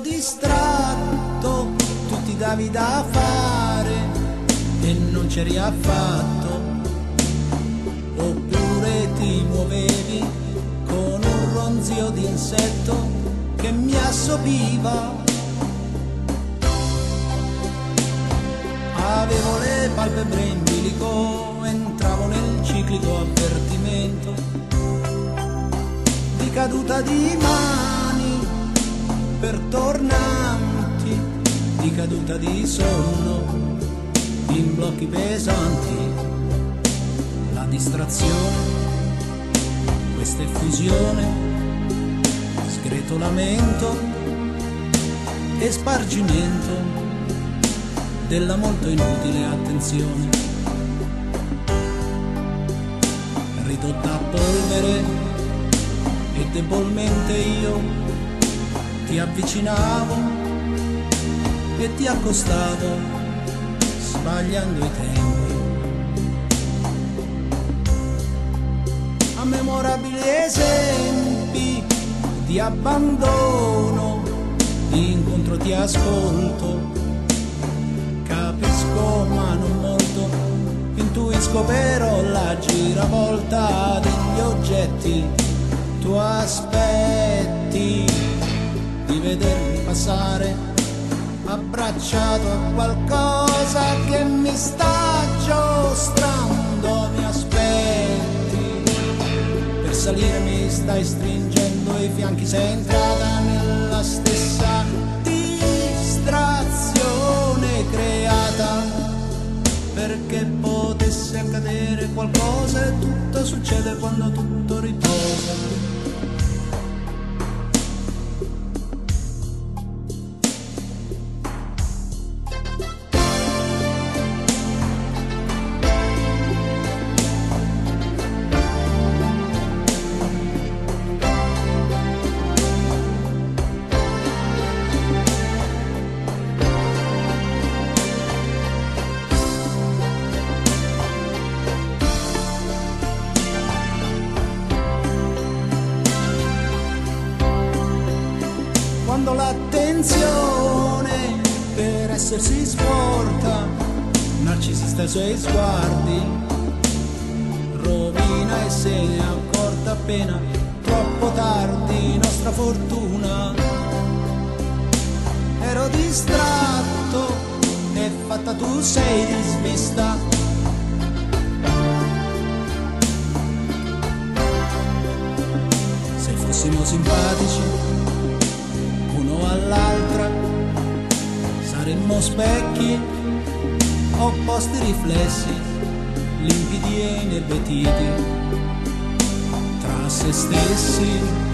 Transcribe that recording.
distratto, tu ti davi da fare e non c'eri affatto, oppure ti muovevi con un ronzio di insetto che mi assopiva. Avevo le palpebre in bilico, entravo nel ciclico avvertimento di caduta di mani per tornanti, di caduta di sonno in blocchi pesanti. La distrazione, questa effusione, sgretolamento e spargimento della molto inutile attenzione, ridotta a polvere, e debolmente io ti avvicinavo e ti accostavo, sbagliando i tempi. A memorabili esempi di abbandono, incontro ti ascolto, capisco ma non molto, intuisco però la giravolta degli oggetti. Tu aspetti di vedermi passare abbracciato a qualcosa che mi sta giostrando. Mi aspetti per salire, mi stai stringendo i fianchi, sei entrata nella stessa distrazione creata perché potesse accadere qualcosa, e tutto succede quando tutto riposa. Quando l'attenzione per essersi sporta, narcisista ai suoi sguardi, rovina e se ne è accorta appena troppo tardi. Nostra fortuna, ero distratto e fatta tu sei di svista. Se fossimo simpatici uno all'altra, saremmo specchi, opposti riflessi, limpidi e inervetiti tra se stessi.